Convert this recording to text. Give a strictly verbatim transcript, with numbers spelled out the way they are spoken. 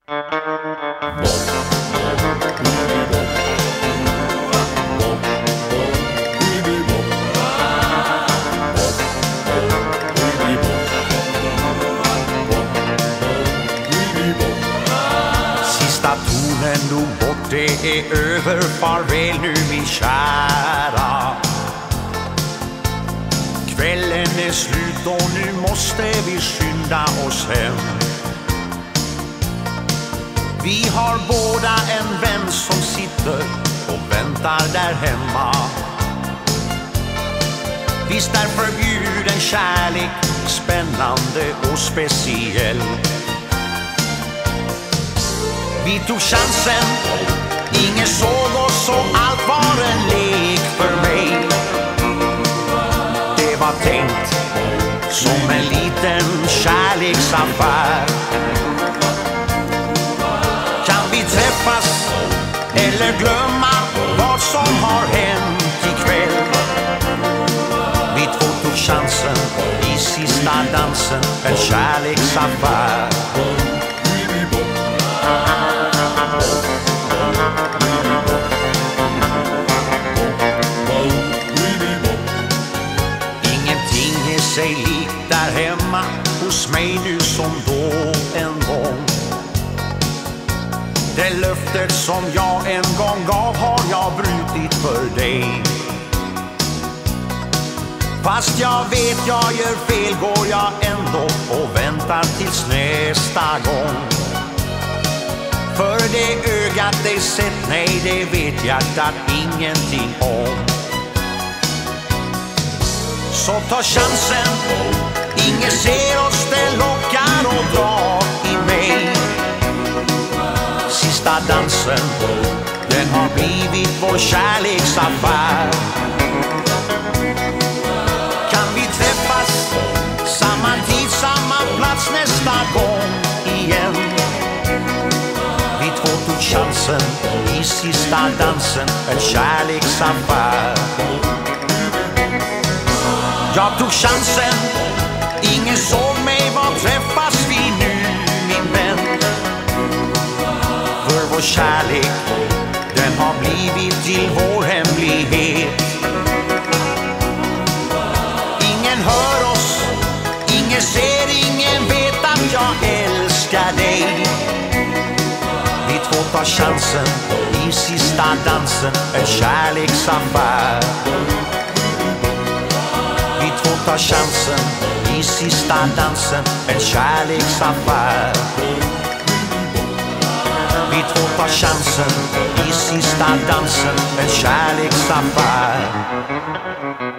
Sista tonen nog bort, det är över, farväl nu min kära. Kvällen är slut och nu måste vi skynda oss hem. Vi har båda en vän som sitter och väntar där hemma. Visst är förbjuden kärlek spännande och speciell. Vi tog chansen, ingen såg oss och allt var en lek för mig. Det var tänkt som en liten kärleksaffär. Kan vi träffas eller glömma vad som har hänt ikväll? Vi två tog chansen i sista dansen, en kärleksaffär. Ingenting är sig likt där hemma hos mig nu som då en gång. Det löftet som jag en gång gav har jag brutit för dig. Fast jag vet jag gör fel går jag ändå och väntar tills nästa gång. För det ögat dig sett, nej det vet hjärtat ingenting om. Så ta chansen, ingen ser oss, det lockar och drar i mig. Sista dansen, den har blivit vår kärleksaffär. Kan vi träffas samma tid, samma plats nästa gång igen? Vi två tog chansen i sista dansen, en kärleksaffär. Jag tog chansen, ingen såg mig, var träffas vi nu min vän? För vår kärlek, den har blivit till vår hemlighet. Ingen hör oss, ingen ser, ingen vet att jag älskar dig. Vi två tar chansen i sista dansen, en kärleksaffär. Vi två tar chansen i sista dansen, en kärleksaffär. Vi två tar chansen i sista dansen, en kärleksaffär.